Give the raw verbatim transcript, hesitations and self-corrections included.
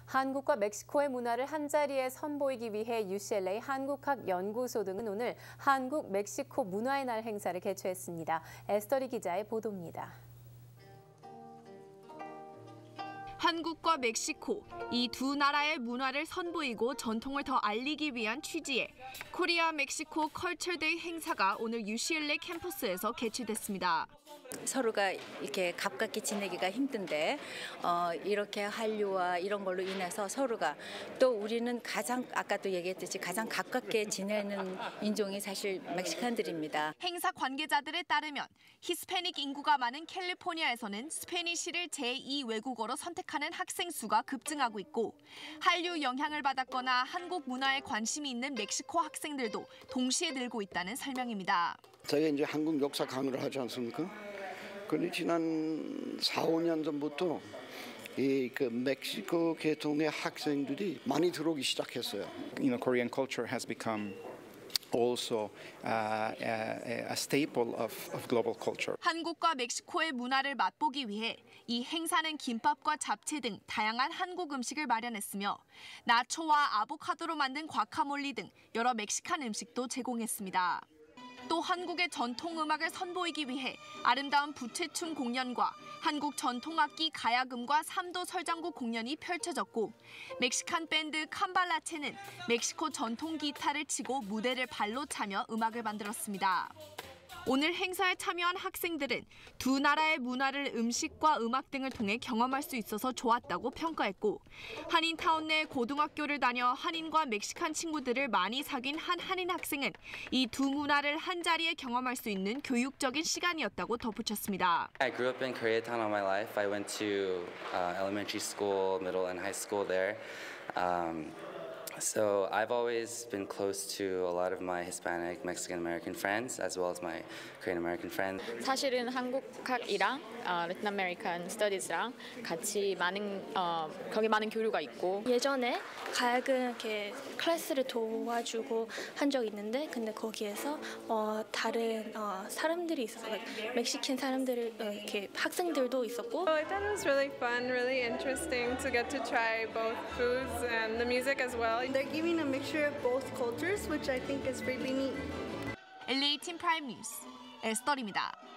한국과 멕시코의 문화를 한자리에 선보이기 위해 유씨엘에이 한국학연구소 등은 오늘 한국-멕시코 문화의 날 행사를 개최했습니다. 에스더리 기자의 보도입니다. 한국과 멕시코, 이 두 나라의 문화를 선보이고 전통을 더 알리기 위한 취지의 코리아 멕시코 컬처데이 행사가 오늘 유씨엘에이 캠퍼스에서 개최됐습니다. 서로가 이렇게 가깝게 지내기가 힘든데 어, 이렇게 한류와 이런 걸로 인해서 서로가 또 우리는 가장 아까도 얘기했듯이 가장 가깝게 지내는 인종이 사실 멕시칸들입니다. 행사 관계자들에 따르면 히스패닉 인구가 많은 캘리포니아에서는 스페니쉬를 제이 외국어로 선택하는 학생 수가 급증하고 있고 한류 영향을 받았거나 한국 문화에 관심이 있는 멕시코 학생들도 동시에 늘고 있다는 설명입니다. 저희가 이제 한국 역사 강의를 하지 않습니까? 그런데 지난 사, 오 년 전부터 이 그 멕시코 계통의 학생들이 많이 들어오기 시작했어요. You know, Korean culture has become also uh, a, a staple of, of global culture. 한국과 멕시코의 문화를 맛보기 위해 이 행사는 김밥과 잡채 등 다양한 한국 음식을 마련했으며 나초와 아보카도로 만든 과카몰리 등 여러 멕시칸 음식도 제공했습니다. 또 한국의 전통 음악을 선보이기 위해 아름다운 부채춤 공연과 한국 전통악기 가야금과 삼도 설장구 공연이 펼쳐졌고 멕시칸 밴드 캄발라체는 멕시코 전통 기타를 치고 무대를 발로 차며 음악을 만들었습니다. 오늘 행사에 참여한 학생들은 두 나라의 문화를 음식과 음악 등을 통해 경험할 수 있어서 좋았다고 평가했고 한인타운 내 고등학교를 다녀 한인과 멕시칸 친구들을 많이 사귄 한 한인 학생은 이 두 문화를 한자리에 경험할 수 있는 교육적인 시간이었다고 덧붙였습니다. I grew up in Koreatown all my life. I went to uh, elementary school, middle and high school there. Um, So I've always been close to a lot of my Hispanic, Mexican American friends, as well as my Korean American friends. 사실은 한국학이랑 어, Latin American Studies랑 같이 많은 어, 거기 많은 교류가 있고 예전에 가야금 이렇게 클래스를 도와주고 한 적이 있는데 근데 거기에서 어, 다른 어, 사람들이 있어서 멕시칸 사람들 어, 이렇게 학생들도 있었고. Oh, I thought it was really fun, really interesting to get to try both foods and the music as well. They're giving a mixture of both cultures, which I think is really neat. 엘에이 팀 프라임 뉴스 에스더리입니다.